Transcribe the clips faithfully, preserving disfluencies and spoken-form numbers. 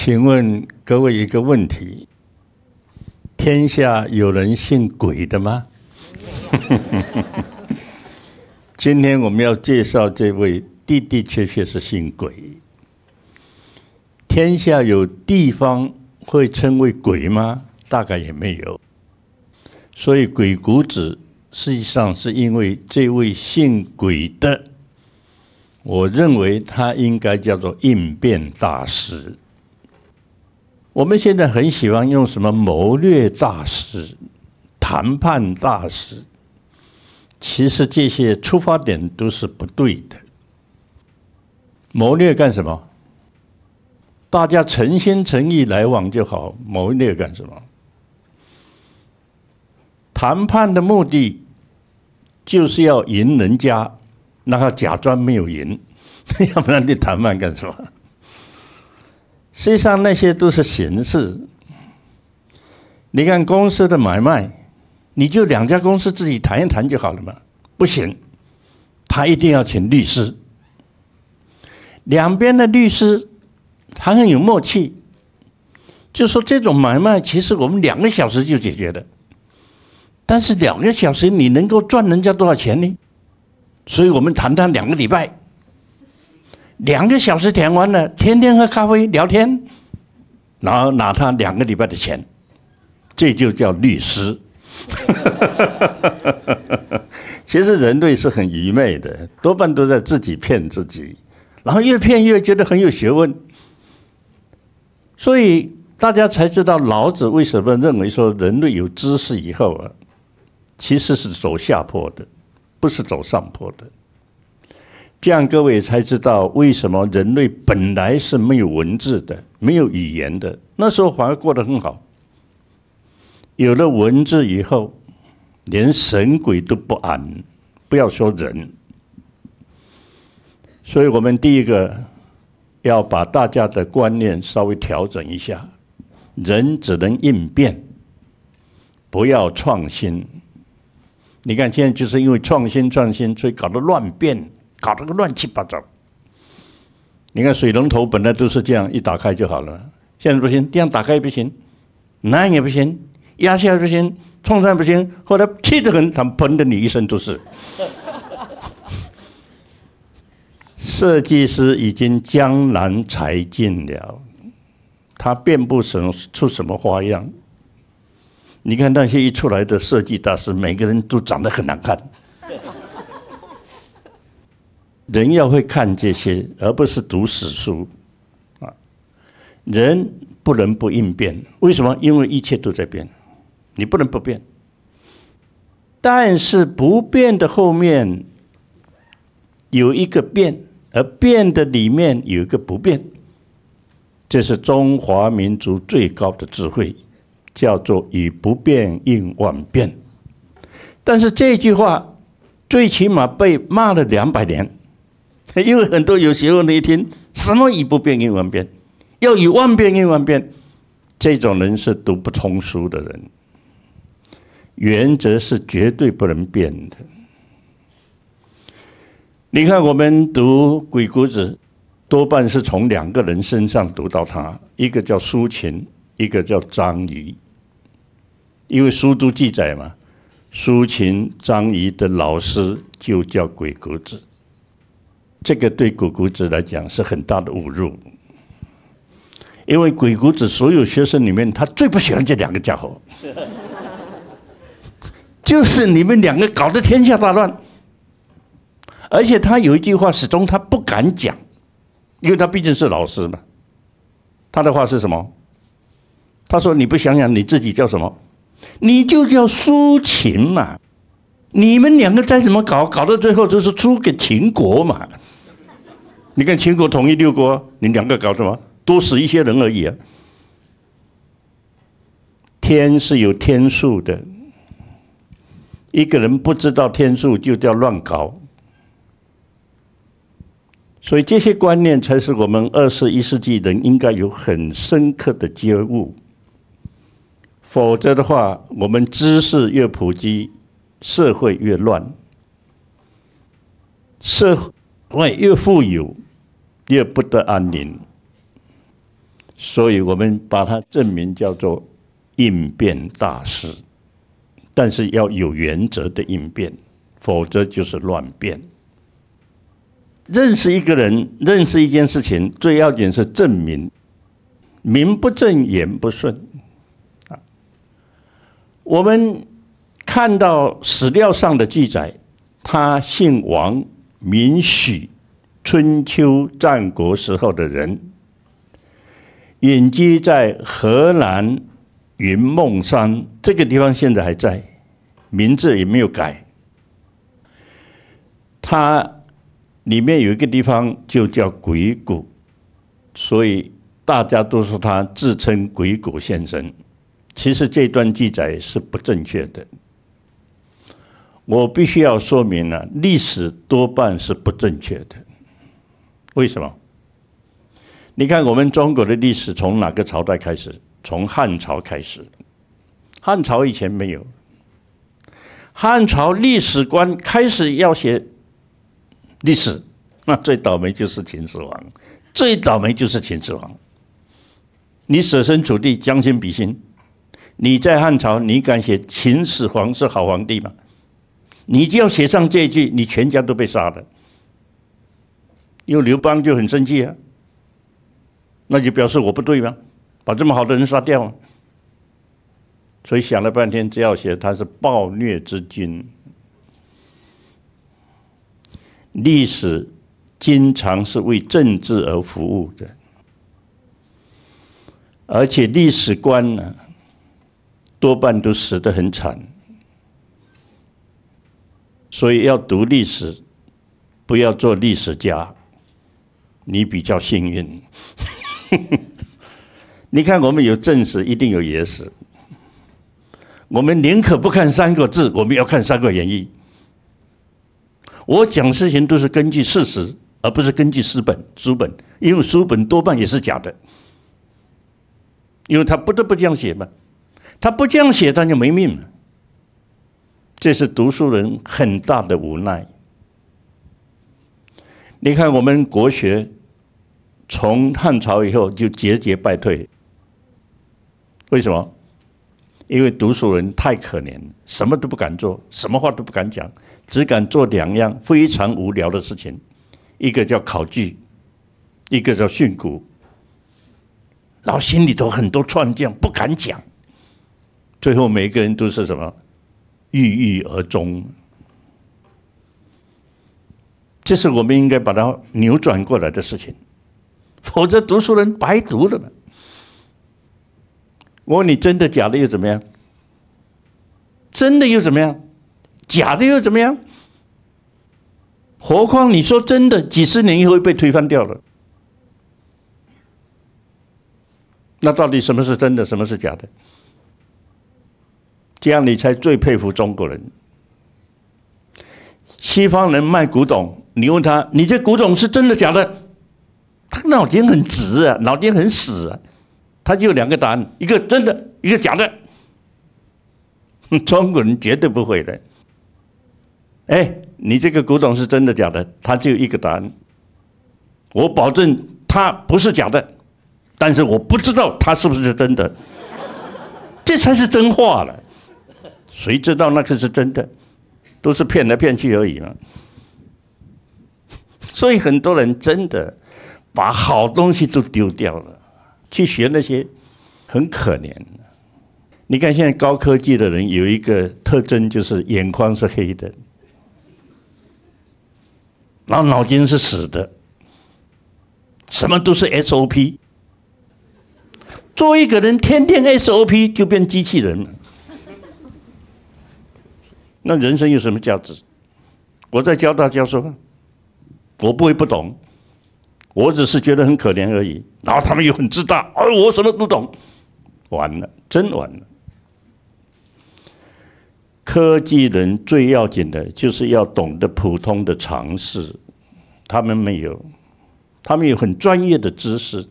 请问各位一个问题：天下有人信鬼的吗？今天我们要介绍这位，的的确确是信鬼。天下有地方会称为鬼吗？大概也没有。所以鬼谷子实际上是因为这位信鬼的，我认为他应该叫做应变大师。我们现在很喜欢用什么谋略大师、谈判大师，其实这些出发点都是不对的。谋略干什么？大家诚心诚意来往就好，谋略干什么？谈判的目的就是要赢人家，那他假装没有赢，要不然你谈判干什么？实际上那些都是形式。你看公司的买卖，你就两家公司自己谈一谈就好了嘛？不行，他一定要请律师。两边的律师还很有默契，就说这种买卖其实我们两个小时就解决了，但是两个小时你能够赚人家多少钱呢？所以我们谈谈两个礼拜。两个小时谈完了，天天喝咖啡聊天，然后拿他两个礼拜的钱，这就叫律师。其实人类是很愚昧的，多半都在自己骗自己，然后越骗越觉得很有学问。所以大家才知道老子为什么认为说人类有知识以后啊，其实是走下坡的，不是走上坡的。这样各位才知道为什么人类本来是没有文字的，没有语言的，那时候反而过得很好。有了文字以后，连神鬼都不安，不要说人。所以我们第一个要把大家的观念稍微调整一下，人只能应变，不要创新。你看现在就是因为创新创新，所以搞得乱变，搞得个乱七八糟。你看水龙头本来都是这样，一打开就好了，现在不行，这样打开也不行，那样也不行，压下不行，冲上不行，后来气得很，他们喷的你一身都是。设计师已经江郎才尽了，他变不成出什么花样。你看那些一出来的设计大师，每个人都长得很难看。人要会看这些，而不是读死书啊！人不能不应变，为什么？因为一切都在变，你不能不变。但是不变的后面有一个变，而变的里面有一个不变，这是中华民族最高的智慧，叫做以不变应万变。但是这句话最起码被骂了两百年。因为很多有学问的一听，什么以不变应万变，要以万变应万变，这种人是读不通书的人。原则是绝对不能变的。你看我们读鬼谷子，多半是从两个人身上读到他，一个叫苏秦，一个叫张仪。因为书都记载嘛，苏秦、张仪的老师就叫鬼谷子。这个对鬼谷子来讲是很大的侮辱，因为鬼谷子所有学生里面，他最不喜欢这两个家伙，就是你们两个搞得天下大乱。而且他有一句话始终他不敢讲，因为他毕竟是老师嘛。他的话是什么？他说：“你不想想你自己叫什么？你就叫苏秦嘛。你们两个再怎么搞，搞到最后就是输给秦国嘛。你看秦国统一六国，你两个搞什么？多死一些人而已啊。天是有天数的，一个人不知道天数就叫乱搞。所以这些观念才是我们二十一世纪人应该有很深刻的觉悟。否则的话，我们知识越普及，社会越乱，社会越富有，越不得安宁。 所以我们把它证明叫做应变大师，但是要有原则的应变，否则就是乱变。认识一个人，认识一件事情，最要紧是正名，名不正言不顺。我们看到史料上的记载，他姓王，名许，春秋战国时候的人，隐居在河南云梦山这个地方，现在还在，名字也没有改。他里面有一个地方就叫鬼谷，所以大家都说他自称鬼谷先生。其实这段记载是不正确的。我必须要说明了，历史多半是不正确的。为什么？你看我们中国的历史从哪个朝代开始？从汉朝开始。汉朝以前没有。汉朝历史观开始要写历史，那最倒霉就是秦始皇，最倒霉就是秦始皇。你舍身处地，将心比心，你在汉朝，你敢写秦始皇是好皇帝吗？你只要写上这一句，你全家都被杀了。因为刘邦就很生气啊，那就表示我不对吗？把这么好的人杀掉啊。所以想了半天，只要写他是暴虐之君。历史经常是为政治而服务的，而且历史观呢，多半都死得很惨。所以要读历史，不要做历史家，你比较幸运。你看，我们有正史，一定有野史。我们宁可不看《三国志》，我们要看《三国演义》。我讲事情都是根据事实，而不是根据书本。书本，因为书本多半也是假的，因为他不得不这样写嘛。他不这样写，他就没命了。这是读书人很大的无奈。你看，我们国学从汉朝以后就节节败退，为什么？因为读书人太可怜，什么都不敢做，什么话都不敢讲，只敢做两样非常无聊的事情，一个叫考据，一个叫训诂，然后心里头很多串将，不敢讲，最后每个人都是什么？郁郁而终。这是我们应该把它扭转过来的事情，否则读书人白读了嘛。我问你，真的假的又怎么样？真的又怎么样？假的又怎么样？何况你说真的，几十年以后会被推翻掉了。那到底什么是真的，什么是假的？这样你才最佩服中国人。西方人卖古董，你问他，你这古董是真的假的？他脑筋很直啊，脑筋很死啊。他就有两个答案，一个真的，一个假的。中国人绝对不会的。哎，你这个古董是真的假的？他就一个答案，我保证它不是假的，但是我不知道它是不是真的。这才是真话了。谁知道那个是真的？都是骗来骗去而已嘛。所以很多人真的把好东西都丢掉了，去学那些，很可怜。你看现在高科技的人有一个特征，就是眼眶是黑的，然后脑筋是死的，什么都是 S O P。做一个人天天 S O P 就变机器人了，那人生有什么价值？我在教大家说，我不会不懂，我只是觉得很可怜而已。然后他们又很自大，而我什么都懂，完了，真完了。科技人最要紧的就是要懂得普通的常识，他们没有，他们有很专业的知识。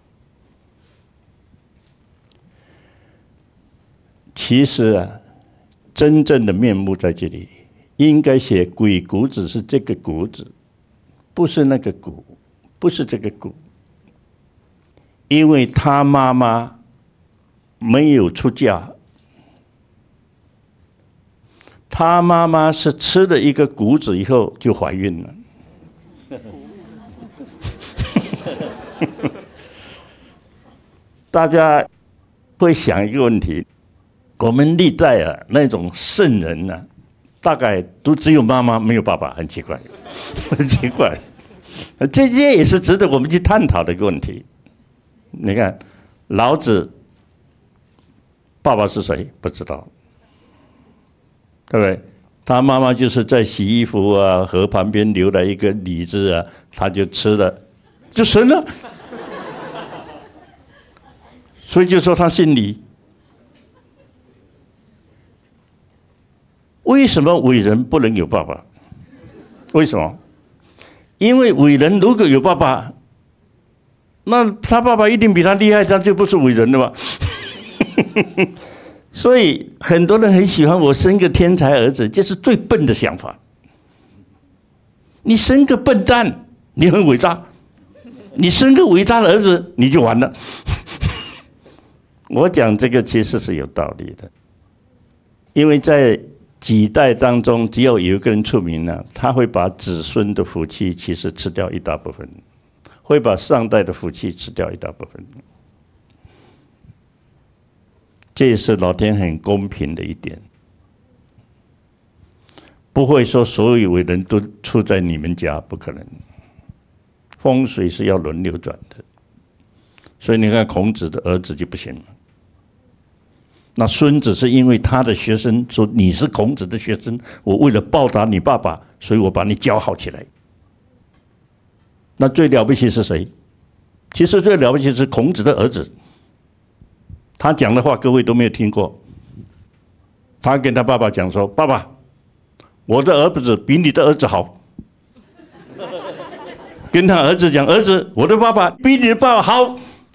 其实啊，真正的面目在这里，应该写鬼谷子是这个谷子，不是那个谷，不是这个谷。 因为他妈妈没有出嫁，他妈妈是吃了一个谷子以后就怀孕了。大家会想一个问题：我们历代啊那种圣人呢、啊，大概都只有妈妈没有爸爸，很奇怪，很奇怪。这些也是值得我们去探讨的一个问题。你看，老子爸爸是谁？不知道，对不对？他妈妈就是在洗衣服啊，河旁边留了一个李子啊，他就吃了，就生了。所以就说他姓李。为什么伟人不能有爸爸？为什么？因为伟人如果有爸爸，那他爸爸一定比他厉害，他就不是伟人了吧？所以很多人很喜欢我生个天才儿子，这是最笨的想法。你生个笨蛋，你很伟大；你生个伟大的儿子，你就完了。我讲这个其实是有道理的，因为在几代当中，只要有一个人出名了，他会把子孙的福气其实吃掉一大部分，会把上代的福气吃掉一大部分。这也是老天很公平的一点，不会说所有伟人都出在你们家，不可能。风水是要轮流转的，所以你看孔子的儿子就不行了。那孙子是因为他的学生说你是孔子的学生，我为了报答你爸爸，所以我把你教好起来。那最了不起是谁？其实最了不起是孔子的儿子。他讲的话各位都没有听过。他跟他爸爸讲说：“爸爸，我的儿子比你的儿子好。”跟他儿子讲：“儿子，我的爸爸比你的爸爸好。”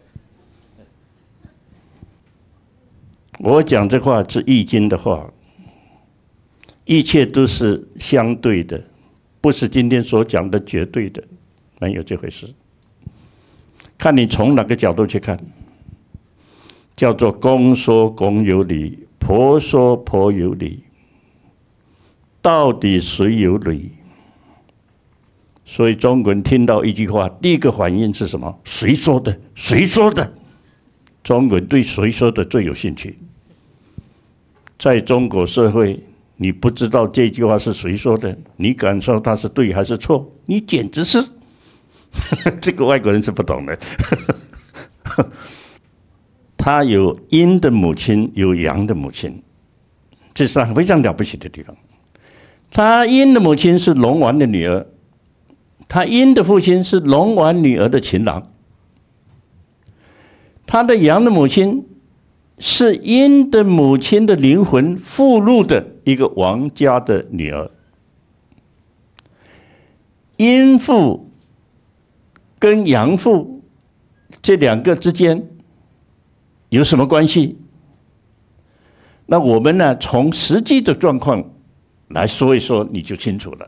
我讲这话是易经的话，一切都是相对的，不是今天所讲的绝对的，没有这回事。看你从哪个角度去看，叫做公说公有理，婆说婆有理，到底谁有理？所以中国人听到一句话，第一个反应是什么？谁说的？谁说的？中国人对谁说的最有兴趣。在中国社会，你不知道这句话是谁说的，你敢说它是对还是错？你简直是这个外国人是不懂的。他有阴的母亲，有阳的母亲，这是他非常了不起的地方。他阴的母亲是龙王的女儿，他阴的父亲是龙王女儿的情郎。他的阳的母亲是阴的母亲的灵魂附入的一个王家的女儿。阴父跟阳父这两个之间有什么关系？那我们呢，从实际的状况来说一说，你就清楚了。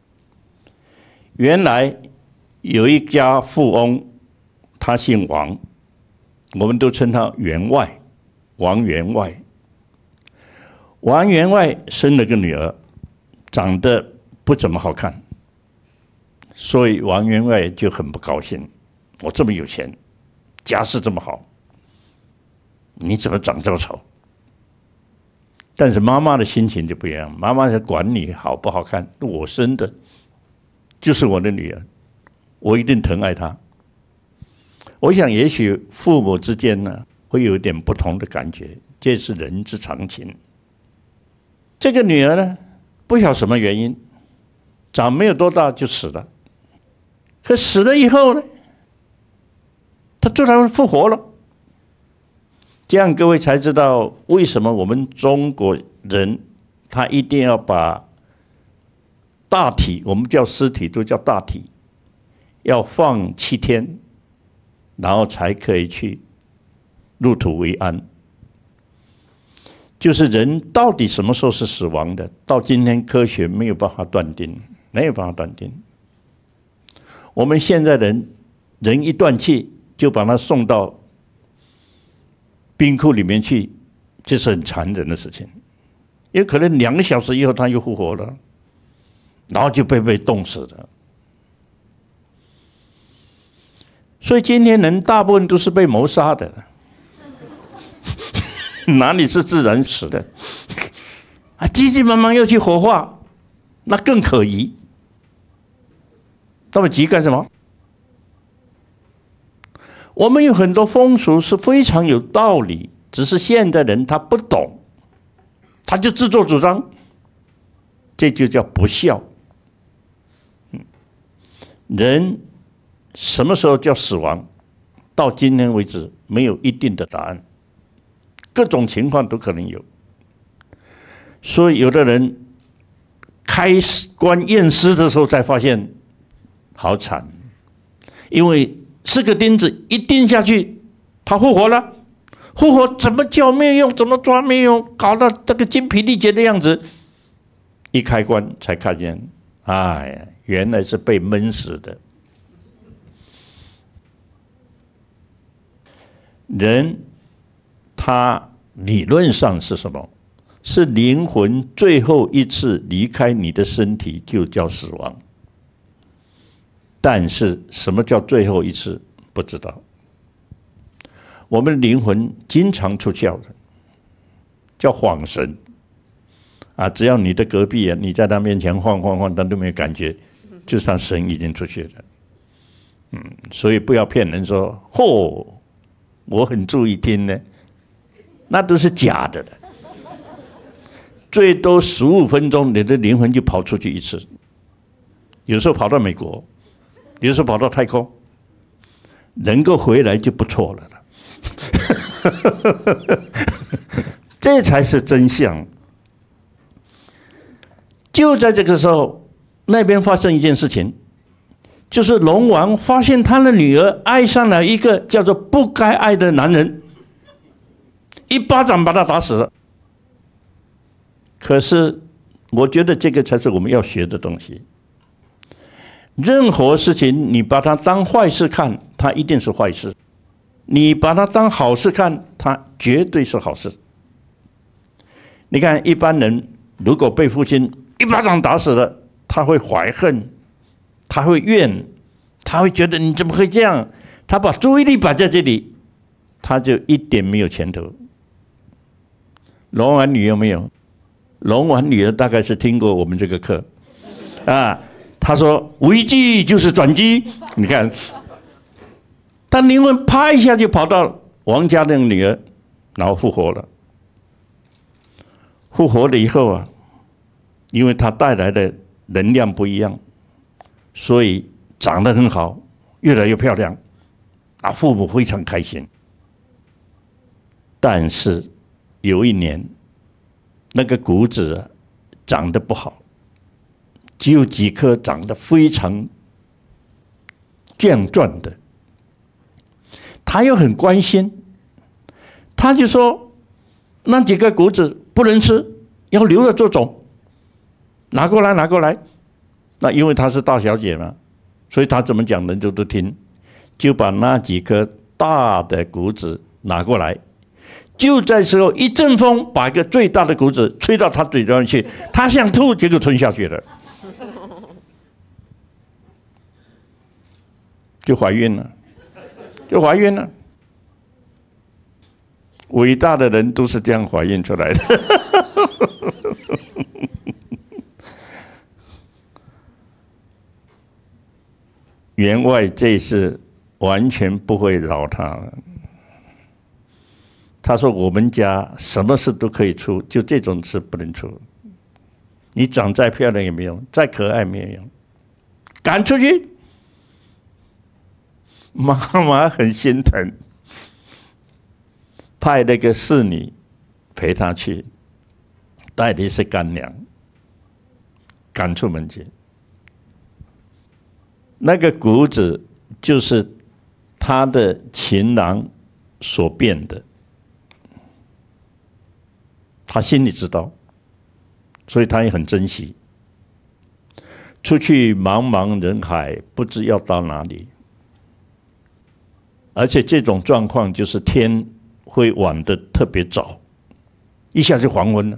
原来有一家富翁，他姓王，我们都称他员外。王员外，王员外生了个女儿，长得不怎么好看，所以王员外就很不高兴。我这么有钱，家世这么好，你怎么长这么丑？但是妈妈的心情就不一样，妈妈在管你好不好看，我生的，就是我的女儿，我一定疼爱她。我想，也许父母之间呢，会有点不同的感觉，这是人之常情。这个女儿呢，不晓得什么原因，长没有多大就死了。可死了以后呢，她突然复活了。这样各位才知道为什么我们中国人他一定要把大体，我们叫尸体都叫大体，要放七天，然后才可以去入土为安。就是人到底什么时候是死亡的，到今天科学没有办法断定，没有办法断定。我们现在人人一断气就把他送到冰库里面去，这是很残忍的事情。也可能两个小时以后他又复活了，然后就被被冻死了。所以今天人大部分都是被谋杀的，哪里是自然死的？啊，急急忙忙要去火化，那更可疑。那么急干什么？我们有很多风俗是非常有道理，只是现代人他不懂，他就自作主张，这就叫不孝。人什么时候叫死亡？到今天为止没有一定的答案，各种情况都可能有。所以有的人开棺验尸的时候才发现，好惨，因为四个钉子一钉下去，他复活了。复活怎么叫没有用，怎么抓没有用，搞到这个精疲力竭的样子。一开棺才看见，哎呀，原来是被闷死的。人他理论上是什么？是灵魂最后一次离开你的身体就叫死亡。但是什么叫最后一次？不知道。我们灵魂经常出窍的，叫晃神啊！只要你的隔壁啊，你在他面前晃晃晃，他都没有感觉，就算神已经出去了。嗯，所以不要骗人说，嚯，我很注意听呢，那都是假的了。最多十五分钟，你的灵魂就跑出去一次，有时候跑到美国，有时候跑到太空，能够回来就不错了。这才是真相。就在这个时候，那边发生一件事情，就是龙王发现他的女儿爱上了一个叫做不该爱的男人，一巴掌把他打死了。可是我觉得这个才是我们要学的东西。任何事情你把它当坏事看，它一定是坏事；你把它当好事看，它绝对是好事。你看一般人如果被父亲一巴掌打死了，他会怀恨，他会怨，他会觉得你怎么会这样，他把注意力摆在这里，他就一点没有前途。龙王女有没有？龙王女儿大概是听过我们这个课啊。他说危机就是转机，你看他灵魂啪一下就跑到王家的女儿，然后复活了。复活了以后啊，因为他带来的能量不一样，所以长得很好，越来越漂亮，啊，父母非常开心。但是有一年，那个谷子啊长得不好，只有几颗长得非常健壮的。他又很关心，他就说那几个谷子不能吃，要留着做种，拿过来拿过来。那因为她是大小姐嘛，所以她怎么讲人就都听，就把那几颗大的谷子拿过来。就在时候一阵风把一个最大的谷子吹到她嘴上去，她想吐，结果吞下去了，就怀孕了，就怀孕了。伟大的人都是这样怀孕出来的。员外这次完全不会饶他了。他说：“我们家什么事都可以出，就这种事不能出。你长再漂亮也没用，再可爱没有用，赶出去。”妈妈很心疼，派那个侍女陪他去，带的是干粮，赶出门去。那个谷子就是他的情郎所变的，他心里知道，所以他也很珍惜。出去茫茫人海，不知要到哪里。 而且这种状况就是天会晚得特别早，一下就黄昏了。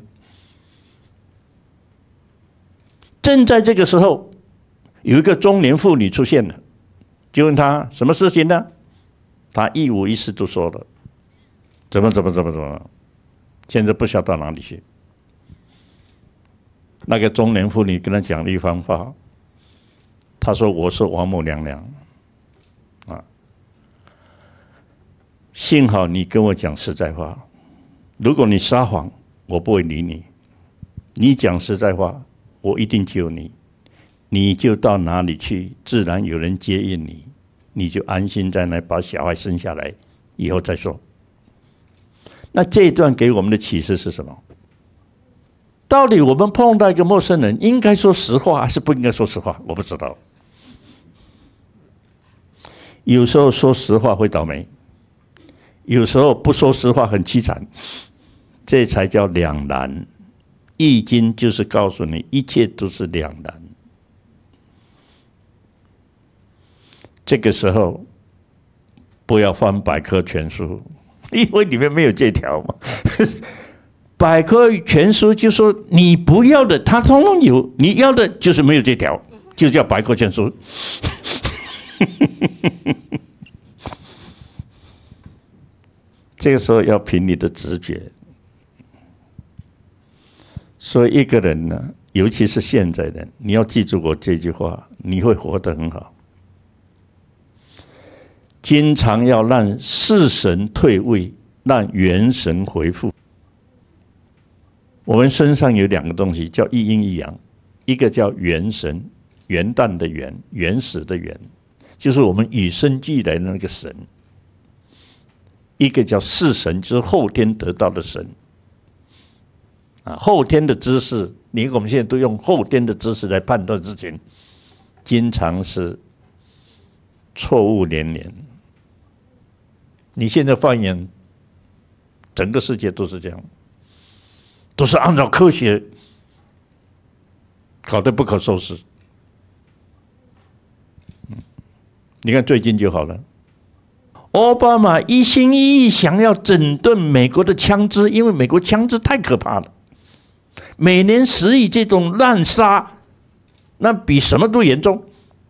正在这个时候，有一个中年妇女出现了，就问他什么事情呢？他一五一十都说了，怎么怎么怎么怎么，现在不晓得到哪里去。那个中年妇女跟他讲了一番话，他说：“我是王母娘娘，啊，幸好你跟我讲实在话，如果你撒谎，我不会理你；你讲实在话，我一定救你。你就到哪里去，自然有人接应你，你就安心在那把小孩生下来，以后再说。”那这一段给我们的启示是什么？到底我们碰到一个陌生人，应该说实话还是不应该说实话？我不知道。有时候说实话会倒霉，有时候不说实话很凄惨，这才叫两难。易经就是告诉你，一切都是两难。这个时候不要翻百科全书，因为里面没有这条嘛。百科全书就说你不要的，它通通有；你要的就是没有这条，就叫百科全书。这个时候要凭你的直觉。所以一个人呢，尤其是现在人，你要记住我这句话，你会活得很好。经常要让世神退位，让元神回复。我们身上有两个东西，叫一阴一阳，一个叫元神，元旦的元，原始的元，就是我们与生俱来的那个神；一个叫世神，就是后天得到的神。啊，后天的知识，你我们现在都用后天的知识来判断事情，经常是错误连连。你现在放眼整个世界都是这样。都是按照科学搞得不可收拾。你看最近就好了，奥巴马一心一意想要整顿美国的枪支，因为美国枪支太可怕了，每年十亿这种滥杀，那比什么都严重。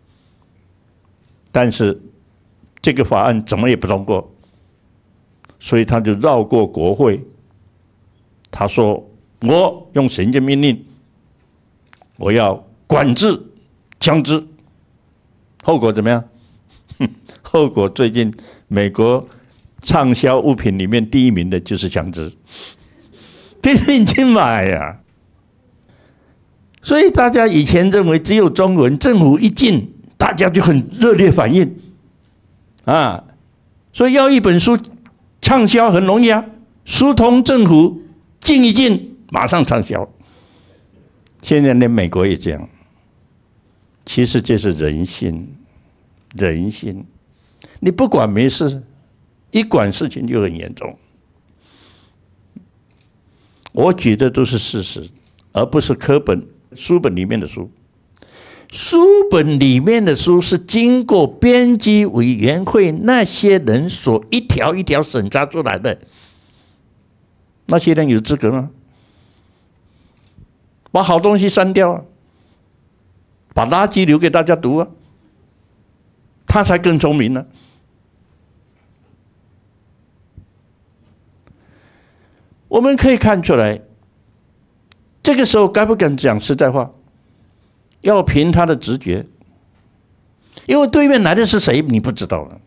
但是这个法案怎么也不通过，所以他就绕过国会，他说：“我用行政命令，我要管制枪支。”后果怎么样？后果最近美国畅销物品里面第一名的就是枪支，拼命去买呀。所以大家以前认为只有中文，政府一进，大家就很热烈反应啊。所以要一本书畅销很容易啊，书通政府进一进，马上畅销。现在连美国也这样。其实这是人性，人性。你不管没事，一管事情就很严重。我举的都是事实，而不是课本、书本里面的书。书本里面的书是经过编辑委员会那些人所一条一条审查出来的。那些人有资格吗？把好东西删掉啊，把垃圾留给大家读啊，他才更聪明呢。我们可以看出来，这个时候该不敢讲实在话，要凭他的直觉，因为对面来的是谁你不知道了。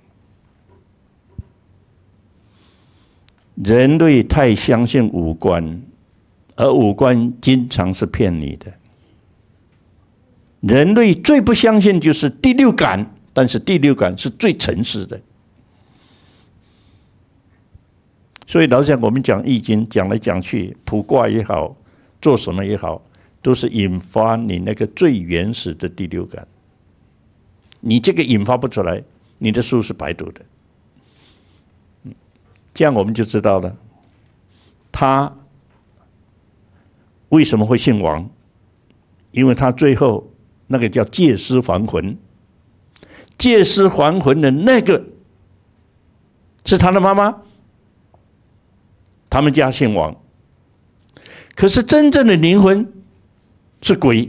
人类太相信五官，而五官经常是骗你的。人类最不相信就是第六感，但是第六感是最诚实的。所以老实讲，我们讲易经讲来讲去，卜卦也好，做什么也好，都是引发你那个最原始的第六感。你这个引发不出来，你的书是白读的。这样我们就知道了，他为什么会姓王？因为他最后那个叫借尸还魂，借尸还魂的那个是他的妈妈，他们家姓王。可是真正的灵魂是鬼，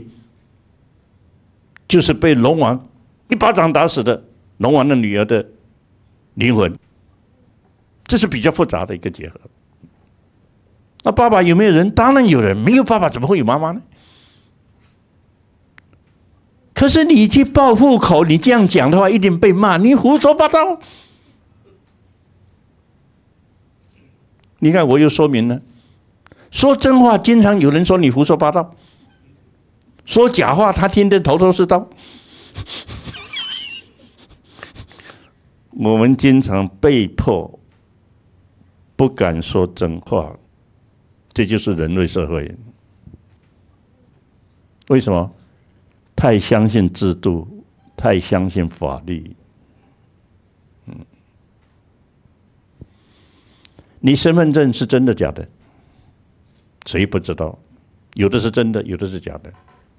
就是被龙王一巴掌打死的龙王的女儿的灵魂。这是比较复杂的一个结合。那爸爸有没有人？当然有人，没有爸爸怎么会有妈妈呢？可是你去报户口，你这样讲的话，一定被骂，你胡说八道。你看，我又说明了，说真话经常有人说你胡说八道，说假话他听得头头是道。我们经常被迫不敢说真话，这就是人类社会。为什么？太相信制度，太相信法律。嗯，你身份证是真的假的？谁不知道？有的是真的，有的是假的。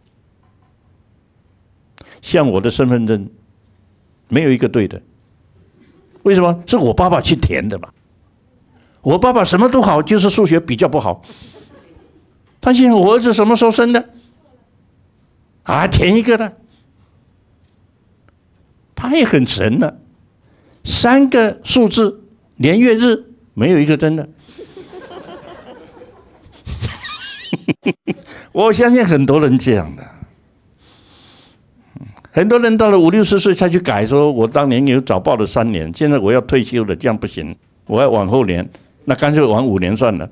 像我的身份证，没有一个对的。为什么？是我爸爸去填的嘛。我爸爸什么都好，就是数学比较不好。他现在我儿子什么时候生的？啊，填一个的。他也很神了，三个数字年月日没有一个真的。我相信很多人这样的，很多人到了五六十岁才去改，说我当年有早报了三年，现在我要退休了，这样不行，我要往后年，那干脆往五年算了。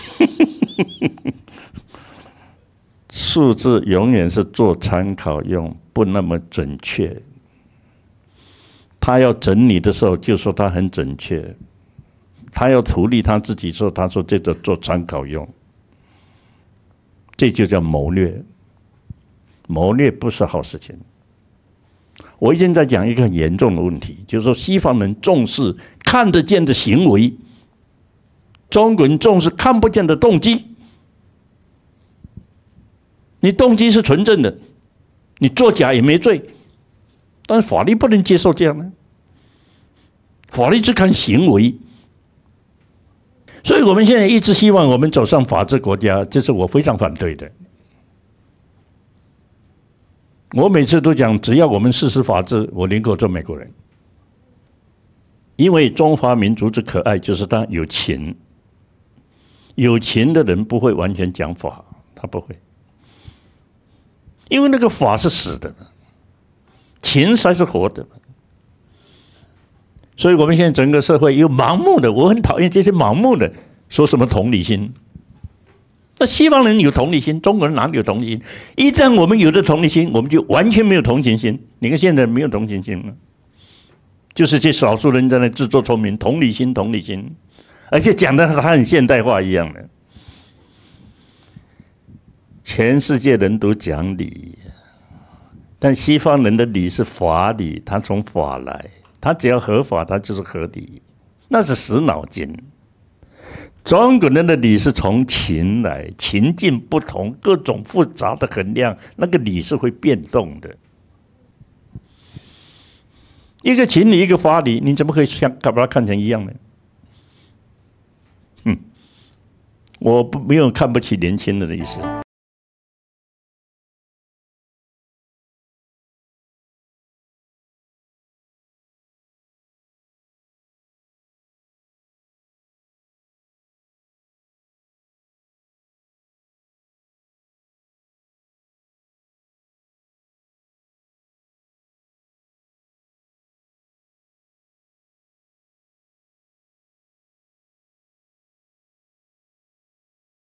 数字永远是做参考用，不那么准确。他要整理的时候，就说他很准确；他要处理他自己的时候，他说这个做参考用。这就叫谋略。谋略不是好事情。我现在讲一个很严重的问题，就是说西方人重视看得见的行为，中国人重视看不见的动机。你动机是纯正的，你作假也没罪，但是法律不能接受这样的，法律只看行为。所以我们现在一直希望我们走上法治国家，这是我非常反对的。我每次都讲，只要我们实施法治，我宁可做美国人。因为中华民族之可爱，就是他有情。有情的人不会完全讲法，他不会。因为那个法是死的，情才是活的。所以我们现在整个社会有盲目的，我很讨厌这些盲目的说什么同理心。那西方人有同理心，中国人哪里有同理心？一旦我们有了同理心，我们就完全没有同情心。你看现在没有同情心了，就是这少数人在那自作聪明，同理心，同理心，而且讲的他很现代化一样的。全世界人都讲理，但西方人的理是法理，他从法来，他只要合法，他就是合理，那是死脑筋。中国人的理是从情来，情境不同，各种复杂的衡量，那个理是会变动的。一个情理，一个法理，你怎么可以像把它看成一样呢？嗯，我不没有看不起年轻人的意思。